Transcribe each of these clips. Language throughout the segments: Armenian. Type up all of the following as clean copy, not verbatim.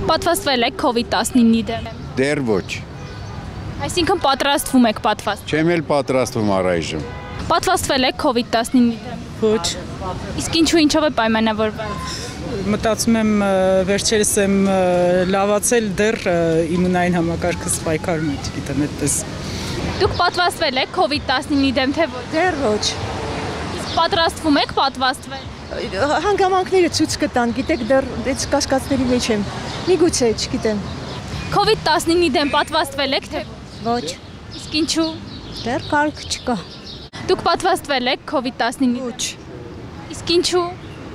Պատվաստվել եք COVID-19-ի դեմ։ Դեռ ոչ։ Այսինքն պատրաստվում եք պատվաստվել։ Չեմ էլ պատրաստվում առայժմ։ Պատվաստվել եք COVID-19-ի դեմ։ Ոչ։ Իսկ ինչով է պայմանավորվել։ Մտածում եմ վերջերս եմ լավացել դեռ իմունային համակարգս պայքարում է, չգիտեմ, այդպես։ Դուք պատվաստվել եք COVID-19-ի դեմ, թե ոչ։ Դեռ ոչ։ Իսկ պատրաստվում եք պատվաստվել։ Հանգամանքները ցույց կտան, գիտեք, դեռ այս կասկածների մեջ եմ։ Միգուցե, չգիտեմ։ COVID-19-ի դեմ պատվաստվել եք, թե Ոչ։ իսկ ինչու։ Դեռ կարիք չկա։ Դուք պատվաստվել եք COVID-19-ի։ Ոչ։ Իսկ ինչու։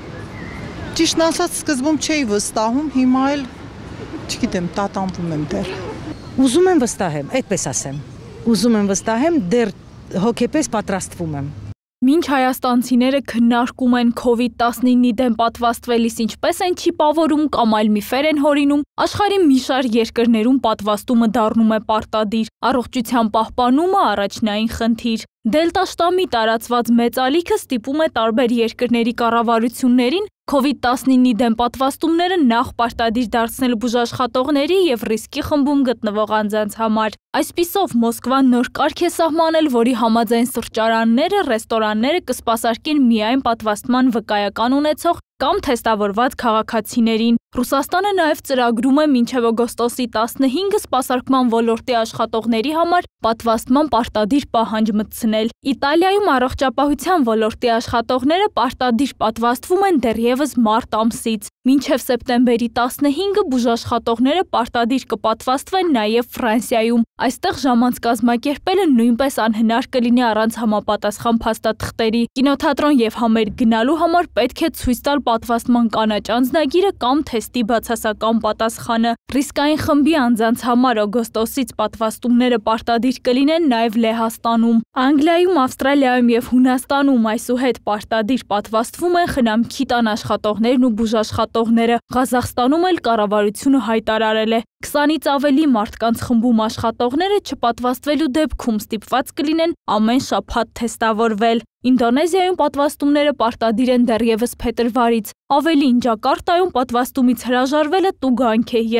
Ճիշտն ասած սկզբում չէի վստահում, հիմա էլ չգիտեմ, տատանվում եմ դեռ։ Ուզում եմ վստահեմ, այդպես ասեմ։ Ուզում եմ վստահեմ, դեռ հոգեպես պատրաստվում եմ։ Մինչ հայաստանցիները քննարկում են COVID-19-ի դեմ պատվաստվելիս ինչպես են չիպավորում կամ այլ միֆեր են հորինում, աշխարհի մի շարք երկրներում պատվաստումը դառնում է պարտադիր, առողջության պահպանումը առաջնային խնդիր։ Դելտա շտամի տարածված մեծ ալիքը ստիպում է տարբեր երկրների կառավարություններին COVID-19-ի դեմ պատվաստումները նախ պարտադիր դարձնել բուժաշխատողների եւ ռիսկի խմբում գտնվող անձանց համար։ Այսպիսով Մոսկվան նոր կարգ է սահմանել, որի համաձայն սրճարանները, ռեստորանները կսպասարկեն միայն պատվաստման վկայական ունեցող կամ թեստավորված քաղաքացիներին։ Ռուսաստանը նաև ծրագրում է մինչև օգոստոսի 15-ը սպասարկման ոլորտի աշխատողների համար պատվաստման պարտադիր պահանջ մտցնել։ Իտալիայում առողջապահության ոլորտի աշխատողները պարտադիր պատվաստվում են դեռևս մարտ ամսից։ Մինչև սեպտեմբերի 15-ը բուժաշխատողները պարտադիր կպատվաստվեն նաև Ֆրանսիայում։ Այստեղ ժամանց կազմակերպելը նույնպես անհնար կլինի առանց համապատասխան փաստաթղթերի։ Կինոթատրոն եւ համերգ գնալու համար պետք է ցույց տալ պատվաստման կանաչ անձնագիրը կամ թեստի բացասական պատասխանը։ Ռիսկային խմբի անձանց համար օգոստոսից պատվաստումները պարտադիր կլինեն նաև Լեհաստանում։ Անգլիայում, Ավստրալիայում եւ Հունաստանում այսուհետ պարտադիր պատվաստվում են խնամքի տան աշխատողներն ու բուժաշխատողները։ Ղազախստանում էլ կառավարությունը հայտարարել է 20-ից ավելի մարդկանց խմբում աշխատողները չպատվաստվելու դեպքում ստիպված կլինեն ամեն շաբաթ թեստավորվել։ Ինդոնեզիայում պատվաստումները պարտադիր են դեռևս փետրվարից։ Ավելին, Ջակարտայում պատվաստումից հրաժարվելը տուգանք է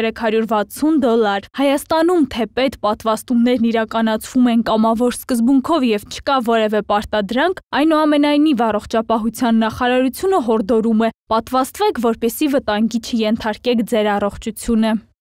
$360։ Հայաստանում թեպետ պատվաստումներն իրականացվում են կամավոր սկզբունքով եւ չկա որևէ պարտադրանք, այնուամենայնիվ առողջապահության նախարարությունը հորդորում է պատվաստվեք, որպեսզի վտանգի չենթարկեք ձեր առողջությունը։